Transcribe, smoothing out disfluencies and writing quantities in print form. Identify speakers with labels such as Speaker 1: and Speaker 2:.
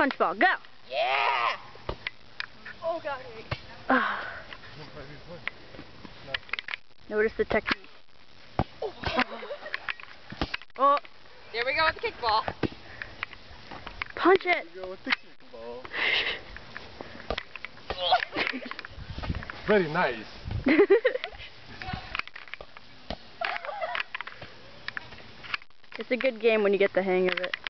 Speaker 1: Punch ball, go!
Speaker 2: Yeah! Oh god.
Speaker 1: Notice the technique. Oh.
Speaker 2: There we go with the kickball.
Speaker 1: Punch it!
Speaker 3: There we go with the kickball. Very nice.
Speaker 1: It's a good game when you get the hang of it.